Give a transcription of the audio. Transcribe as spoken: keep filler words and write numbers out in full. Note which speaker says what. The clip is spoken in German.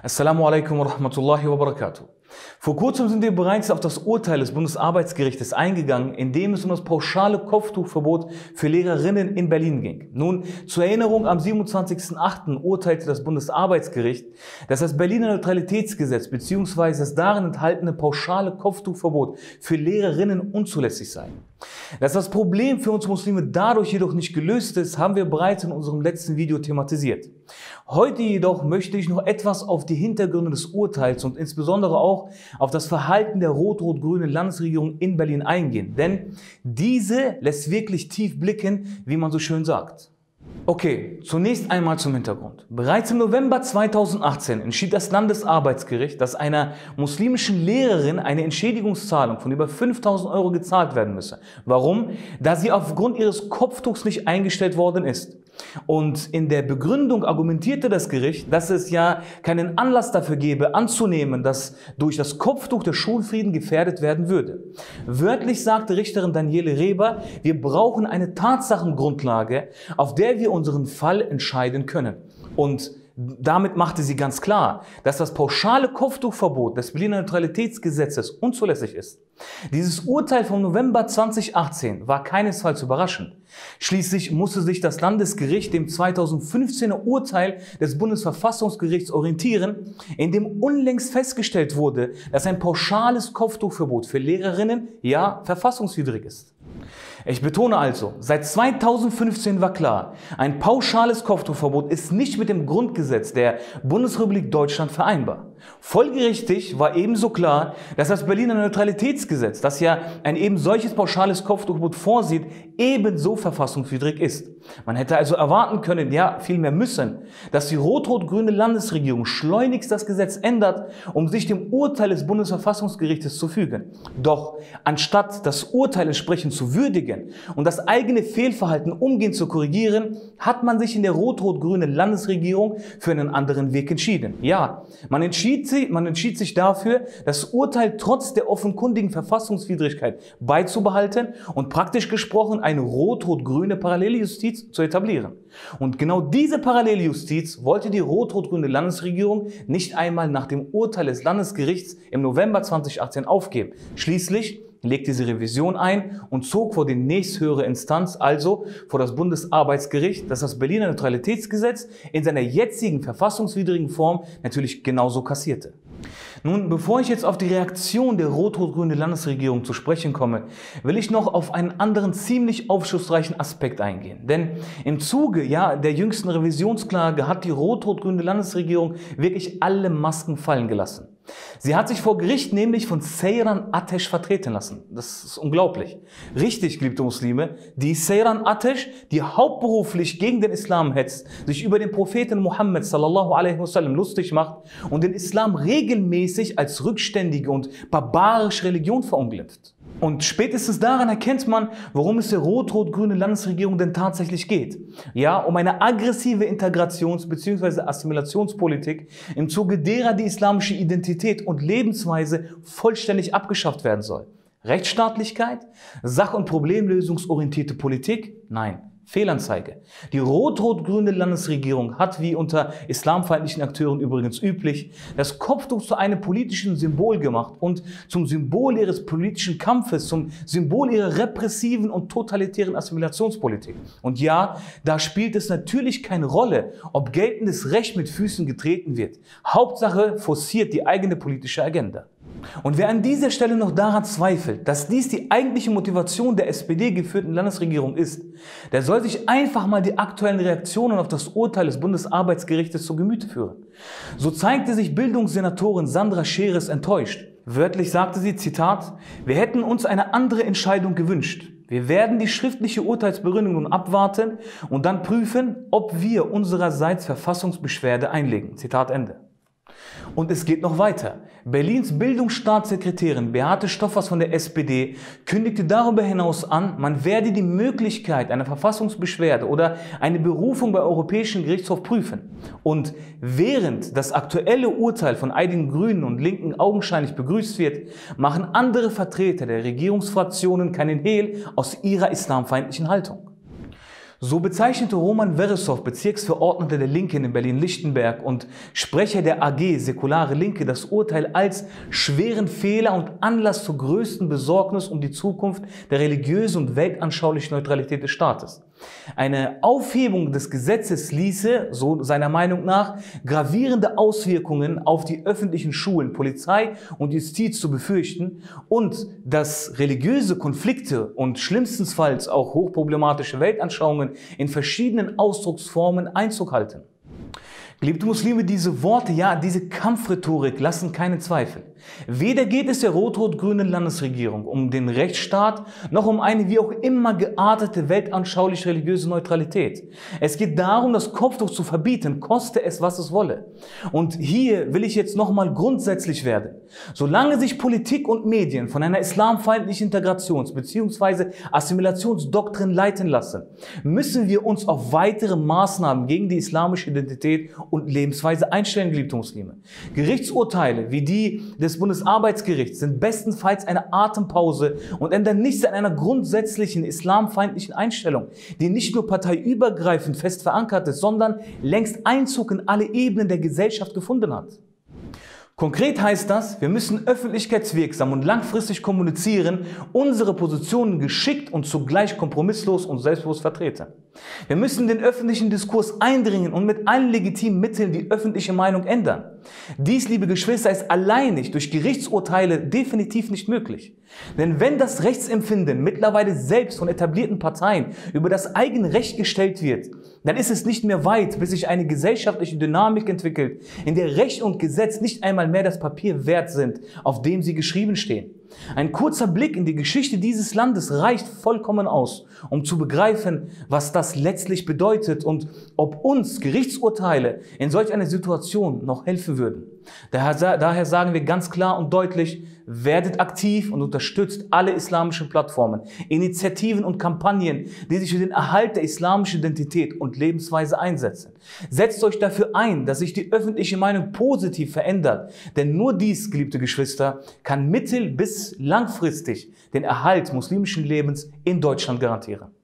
Speaker 1: Assalamu alaikum wa rahmatullahi wa barakatuh. Vor kurzem sind wir bereits auf das Urteil des Bundesarbeitsgerichtes eingegangen, in dem es um das pauschale Kopftuchverbot für Lehrerinnen in Berlin ging. Nun, zur Erinnerung, am siebenundzwanzigsten achten urteilte das Bundesarbeitsgericht, dass das Berliner Neutralitätsgesetz bzw. das darin enthaltene pauschale Kopftuchverbot für Lehrerinnen unzulässig sei. Dass das Problem für uns Muslime dadurch jedoch nicht gelöst ist, haben wir bereits in unserem letzten Video thematisiert. Heute jedoch möchte ich noch etwas auf die Hintergründe des Urteils und insbesondere auch auf das Verhalten der Rot-Rot-Grünen Landesregierung in Berlin eingehen. Denn diese lässt wirklich tief blicken, wie man so schön sagt. Okay, zunächst einmal zum Hintergrund. Bereits im November zweitausendachtzehn entschied das Landesarbeitsgericht, dass einer muslimischen Lehrerin eine Entschädigungszahlung von über fünftausend Euro gezahlt werden müsse. Warum? Da sie aufgrund ihres Kopftuchs nicht eingestellt worden ist. Und in der Begründung argumentierte das Gericht, dass es ja keinen Anlass dafür gebe, anzunehmen, dass durch das Kopftuch der Schulfrieden gefährdet werden würde. Wörtlich sagte Richterin Daniele Reber, wir brauchen eine Tatsachengrundlage, auf der wir unseren Fall entscheiden können. Und damit machte sie ganz klar, dass das pauschale Kopftuchverbot des Berliner Neutralitätsgesetzes unzulässig ist. Dieses Urteil vom November zweitausendachtzehn war keinesfalls überraschend. Schließlich musste sich das Landesgericht dem zweitausendfünfzehner Urteil des Bundesverfassungsgerichts orientieren, in dem unlängst festgestellt wurde, dass ein pauschales Kopftuchverbot für Lehrerinnen ja verfassungswidrig ist. Ich betone also, seit zweitausendfünfzehn war klar, ein pauschales Kopftuchverbot ist nicht mit dem Grundgesetz der Bundesrepublik Deutschland vereinbar. Folgerichtig war ebenso klar, dass das Berliner Neutralitätsgesetz, das ja ein eben solches pauschales Kopftuchverbot vorsieht, ebenso verfassungswidrig ist. Man hätte also erwarten können, ja vielmehr müssen, dass die rot-rot-grüne Landesregierung schleunigst das Gesetz ändert, um sich dem Urteil des Bundesverfassungsgerichtes zu fügen. Doch anstatt das Urteil entsprechend zu würdigen und das eigene Fehlverhalten umgehend zu korrigieren, hat man sich in der rot-rot-grünen Landesregierung für einen anderen Weg entschieden. Ja, man entschied Man entschied sich dafür, das Urteil trotz der offenkundigen Verfassungswidrigkeit beizubehalten und praktisch gesprochen eine rot-rot-grüne Paralleljustiz zu etablieren. Und genau diese Paralleljustiz wollte die rot-rot-grüne Landesregierung nicht einmal nach dem Urteil des Landesgerichts im November zweitausendachtzehn aufgeben. Schließlich legte sie Revision ein und zog vor die nächsthöhere Instanz, also vor das Bundesarbeitsgericht, das das Berliner Neutralitätsgesetz in seiner jetzigen verfassungswidrigen Form natürlich genauso kassierte. Nun, bevor ich jetzt auf die Reaktion der rot-rot-grünen Landesregierung zu sprechen komme, will ich noch auf einen anderen ziemlich aufschlussreichen Aspekt eingehen. Denn im Zuge ja, der jüngsten Revisionsklage hat die rot-rot-grüne Landesregierung wirklich alle Masken fallen gelassen. Sie hat sich vor Gericht nämlich von Seyran Ateş vertreten lassen. Das ist unglaublich. Richtig, geliebte Muslime, die Seyran Ateş, die hauptberuflich gegen den Islam hetzt, sich über den Propheten Muhammad sallallahu alaihi wasallam lustig macht und den Islam regelmäßig als rückständige und barbarische Religion verunglimpft. Und spätestens daran erkennt man, worum es der rot-rot-grünen Landesregierung denn tatsächlich geht. Ja, um eine aggressive Integrations- bzw. Assimilationspolitik, im Zuge derer die islamische Identität und Lebensweise vollständig abgeschafft werden soll. Rechtsstaatlichkeit? Sach- und problemlösungsorientierte Politik? Nein. Fehlanzeige. Die rot-rot-grüne Landesregierung hat, wie unter islamfeindlichen Akteuren übrigens üblich, das Kopftuch zu einem politischen Symbol gemacht und zum Symbol ihres politischen Kampfes, zum Symbol ihrer repressiven und totalitären Assimilationspolitik. Und ja, da spielt es natürlich keine Rolle, ob geltendes Recht mit Füßen getreten wird. Hauptsache forciert die eigene politische Agenda. Und wer an dieser Stelle noch daran zweifelt, dass dies die eigentliche Motivation der S P D-geführten Landesregierung ist, der soll sich einfach mal die aktuellen Reaktionen auf das Urteil des Bundesarbeitsgerichtes zu Gemüte führen. So zeigte sich Bildungssenatorin Sandra Scheres enttäuscht. Wörtlich sagte sie, Zitat, wir hätten uns eine andere Entscheidung gewünscht. Wir werden die schriftliche Urteilsbegründung nun abwarten und dann prüfen, ob wir unsererseits Verfassungsbeschwerde einlegen. Zitat Ende. Und es geht noch weiter. Berlins Bildungsstaatssekretärin Beate Stoffers von der S P D kündigte darüber hinaus an, man werde die Möglichkeit einer Verfassungsbeschwerde oder eine Berufung beim Europäischen Gerichtshof prüfen. Und während das aktuelle Urteil von einigen Grünen und Linken augenscheinlich begrüßt wird, machen andere Vertreter der Regierungsfraktionen keinen Hehl aus ihrer islamfeindlichen Haltung. So bezeichnete Roman Veresov, Bezirksverordneter der Linken in Berlin-Lichtenberg und Sprecher der A G Säkulare Linke, das Urteil als schweren Fehler und Anlass zur größten Besorgnis um die Zukunft der religiösen und weltanschaulichen Neutralität des Staates. Eine Aufhebung des Gesetzes ließe, so seiner Meinung nach, gravierende Auswirkungen auf die öffentlichen Schulen, Polizei und Justiz zu befürchten und dass religiöse Konflikte und schlimmstenfalls auch hochproblematische Weltanschauungen in verschiedenen Ausdrucksformen Einzug halten. Geliebte Muslime, diese Worte, ja, diese Kampfrhetorik lassen keinen Zweifel. Weder geht es der rot-rot-grünen Landesregierung um den Rechtsstaat, noch um eine wie auch immer geartete weltanschaulich-religiöse Neutralität. Es geht darum, das Kopftuch zu verbieten, koste es, was es wolle. Und hier will ich jetzt nochmal grundsätzlich werden. Solange sich Politik und Medien von einer islamfeindlichen Integrations- bzw. Assimilationsdoktrin leiten lassen, müssen wir uns auf weitere Maßnahmen gegen die islamische Identität und Lebensweise einstellen, geliebte Muslime. Gerichtsurteile wie die des Bundesarbeitsgerichts sind bestenfalls eine Atempause und ändern nichts an einer grundsätzlichen islamfeindlichen Einstellung, die nicht nur parteiübergreifend fest verankert ist, sondern längst Einzug in alle Ebenen der Gesellschaft gefunden hat. Konkret heißt das, wir müssen öffentlichkeitswirksam und langfristig kommunizieren, unsere Positionen geschickt und zugleich kompromisslos und selbstbewusst vertreten. Wir müssen den öffentlichen Diskurs eindringen und mit allen legitimen Mitteln die öffentliche Meinung ändern. Dies, liebe Geschwister, ist alleinig durch Gerichtsurteile definitiv nicht möglich. Denn wenn das Rechtsempfinden mittlerweile selbst von etablierten Parteien über das eigene Recht gestellt wird, dann ist es nicht mehr weit, bis sich eine gesellschaftliche Dynamik entwickelt, in der Recht und Gesetz nicht einmal mehr das Papier wert sind, auf dem sie geschrieben stehen. Ein kurzer Blick in die Geschichte dieses Landes reicht vollkommen aus, um zu begreifen, was das letztlich bedeutet und ob uns Gerichtsurteile in solch einer Situation noch helfen würden. Daher, daher sagen wir ganz klar und deutlich, werdet aktiv und unterstützt alle islamischen Plattformen, Initiativen und Kampagnen, die sich für den Erhalt der islamischen Identität und Lebensweise einsetzen. Setzt euch dafür ein, dass sich die öffentliche Meinung positiv verändert, denn nur dies, geliebte Geschwister, kann mittel- bis langfristig den Erhalt muslimischen Lebens in Deutschland garantieren.